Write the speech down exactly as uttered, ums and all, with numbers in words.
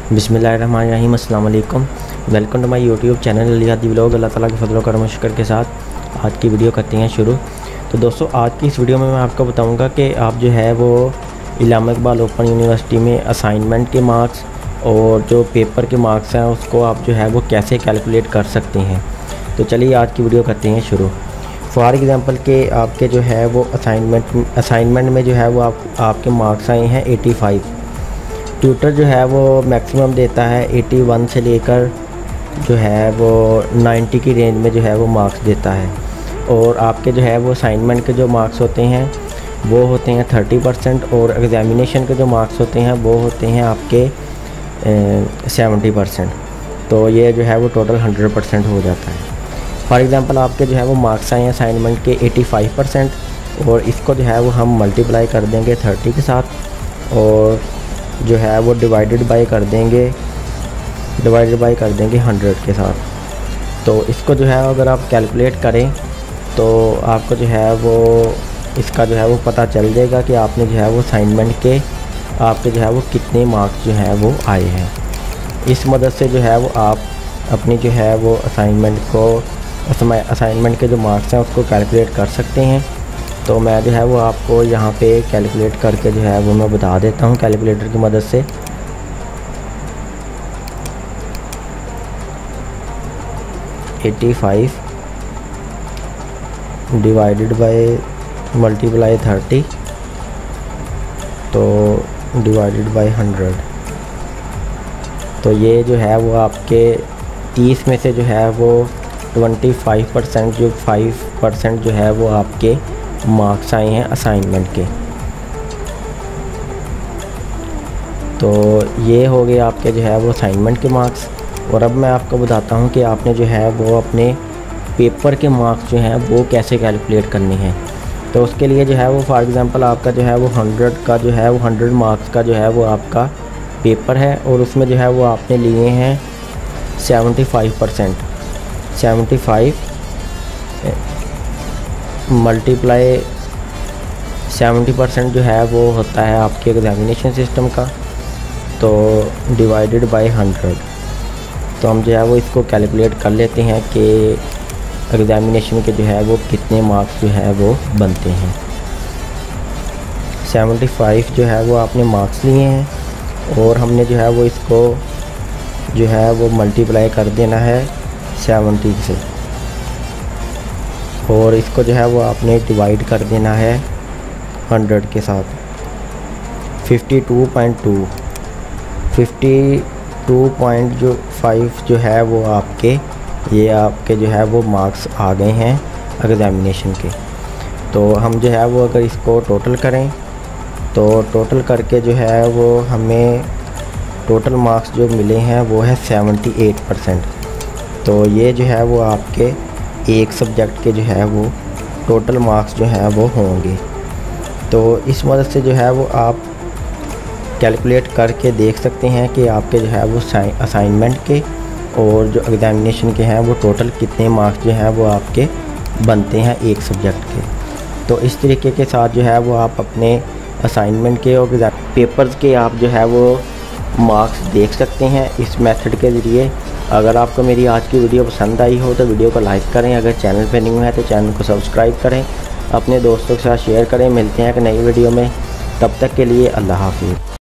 बिस्मिल्लाहिर्रहमानिर्रहीम, अस्सलाम वालेकुम। Welcome to my YouTube channel Hadi vlog. अल्लाह ताला के फजल करम शुक्र के साथ आज की वीडियो करते हैं शुरू। तो दोस्तों, आज की इस वीडियो में मैं आपको बताऊंगा कि आप जो है वो इलामा इकबाल ओपन यूनिवर्सिटी में असाइनमेंट के मार्क्स और जो पेपर के मार्क्स हैं उसको आप जो है वो कैसे कैलकुलेट कर सकते हैं। तो चलिए आज की वीडियो करते हैं शुरू। फॉर एग्ज़ाम्पल के आपके जो है वो असाइनमेंट असाइनमेंट में जो है वो आप आपके मार्क्स आए हैं पचासी। ट्यूटर जो है वो मैक्सिमम देता है इक्यासी से लेकर जो है वो नब्बे की रेंज में जो है वो मार्क्स देता है। और आपके जो है वो असाइनमेंट के जो मार्क्स होते हैं वो होते हैं तीस परसेंट और एग्ज़ामिनेशन के जो मार्क्स होते हैं वो होते हैं आपके सत्तर परसेंट। तो ये जो है वो टोटल सौ परसेंट हो जाता है। फॉर एग्ज़ाम्पल आपके जो है वो मार्क्स आए हैं असाइनमेंट के पचासी परसेंट और इसको जो है वो हम मल्टीप्लाई कर देंगे तीस के साथ और जो है वो डिवाइडेड बाय कर देंगे डिवाइडेड बाय कर देंगे सौ के साथ। तो इसको जो है अगर आप कैलकुलेट करें तो आपको जो है वो इसका जो है वो पता चल जाएगा कि आपने जो है वो असाइनमेंट के आपके जो है वो कितने मार्क्स जो है वो आए हैं। इस मदद से जो है वो आप अपनी जो है वो असाइनमेंट को असाइनमेंट के जो मार्क्स हैं उसको कैलकुलेट कर सकते हैं। तो मैं जो है वो आपको यहाँ पे कैलकुलेट करके जो है वो मैं बता देता हूँ कैलकुलेटर की मदद से। पचासी डिवाइडेड बाय मल्टीप्लाई थर्टी तो डिवाइडेड बाय हंड्रेड। तो ये जो है वो आपके तीस में से जो है वो पच्चीस परसेंट जो पाँच परसेंट जो है वो आपके मार्क्स आए हैं असाइनमेंट के। तो ये हो गए आपके जो है वो असाइनमेंट के मार्क्स। और अब मैं आपको बताता हूँ कि आपने जो है वो अपने पेपर के मार्क्स जो हैं वो कैसे कैलकुलेट करने हैं। तो उसके लिए जो है वो फॉर एग्ज़ाम्पल आपका जो है वो सौ का जो है वो सौ मार्क्स का जो है वो आपका पेपर है और उसमें जो है वो आपने लिए हैं पचहत्तर परसेंट पचहत्तर मल्टीप्लाई सत्तर परसेंट जो है वो होता है आपके एग्ज़ामिनेशन सिस्टम का, तो डिवाइडेड बाय हंड्रेड। तो हम जो है वो इसको कैलकुलेट कर लेते हैं कि एग्ज़ामिनेशन के जो है वो कितने मार्क्स जो है वो बनते हैं। पचहत्तर जो है वो आपने मार्क्स लिए हैं और हमने जो है वो इसको जो है वो मल्टीप्लाई कर देना है सत्तर से और इसको जो है वो आपने डिवाइड कर देना है सौ के साथ। बावन पॉइंट दो बावन पॉइंट जो फाइव जो है वो आपके ये आपके जो है वो मार्क्स आ गए हैं एग्ज़ामिनेशन के। तो हम जो है वो अगर इसको टोटल करें तो टोटल करके जो है वो हमें टोटल मार्क्स जो मिले हैं वो है अठहत्तर परसेंट। तो ये जो है वो आपके एक सब्जेक्ट के जो है वो टोटल मार्क्स जो है वो होंगे। तो इस मदद से जो है वो आप कैलकुलेट करके देख सकते हैं कि आपके जो है वो असाइनमेंट के और जो एग्ज़ामिनेशन के हैं वो टोटल कितने मार्क्स जो हैं वो आपके बनते हैं एक सब्जेक्ट के। तो इस तरीके के साथ जो है वो आप अपने असाइनमेंट के और पेपर्स के आप जो है वो मार्क्स देख सकते हैं इस मेथड के ज़रिए। अगर आपको मेरी आज की वीडियो पसंद आई हो तो वीडियो को लाइक करें, अगर चैनल पे न्यू है तो चैनल को सब्सक्राइब करें, अपने दोस्तों के साथ शेयर करें। मिलते हैं एक नई वीडियो में, तब तक के लिए अल्लाह हाफ़िज़।